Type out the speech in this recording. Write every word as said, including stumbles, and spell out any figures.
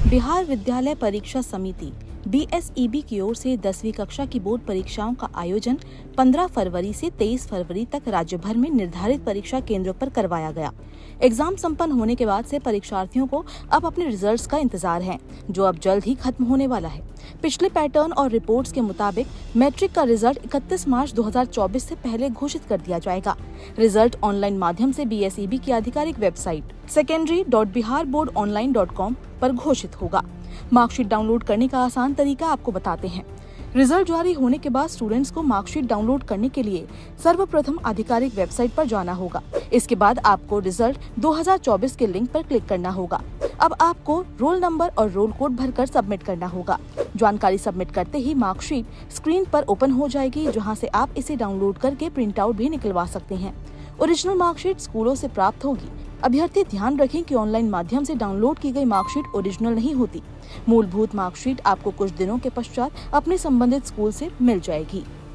बिहार विद्यालय परीक्षा समिति बी एस ई बी की ओर से दसवीं कक्षा की बोर्ड परीक्षाओं का आयोजन पंद्रह फरवरी से तेईस फरवरी तक राज्य भर में निर्धारित परीक्षा केंद्रों पर करवाया गया। एग्जाम संपन्न होने के बाद से परीक्षार्थियों को अब अपने रिजल्ट्स का इंतजार है, जो अब जल्द ही खत्म होने वाला है। पिछले पैटर्न और रिपोर्ट्स के मुताबिक मैट्रिक का रिजल्ट इकतीस मार्च दो हज़ार चौबीस से पहले घोषित कर दिया जाएगा। रिजल्ट ऑनलाइन माध्यम से बी एस ई बी की आधिकारिक website secondary dot Bihar board online dot com पर घोषित होगा। मार्कशीट डाउनलोड करने का आसान तरीका आपको बताते हैं। रिजल्ट जारी होने के बाद स्टूडेंट्स को मार्कशीट डाउनलोड करने के लिए सर्वप्रथम आधिकारिक वेबसाइट पर जाना होगा। इसके बाद आपको रिजल्ट दो हज़ार चौबीस के लिंक पर क्लिक करना होगा। अब आपको रोल नंबर और रोल कोड भरकर सबमिट करना होगा। जानकारी सबमिट करते ही मार्कशीट स्क्रीन पर ओपन हो जाएगी, जहां से आप इसे डाउनलोड करके प्रिंट आउट भी निकलवा सकते हैं। ओरिजिनल मार्कशीट स्कूलों से प्राप्त होगी। अभ्यर्थी ध्यान रखें कि ऑनलाइन माध्यम से डाउनलोड की गई मार्कशीट ओरिजिनल नहीं होती। मूलभूत मार्कशीट आपको कुछ दिनों के पश्चात अपने संबंधित स्कूल से मिल जाएगी।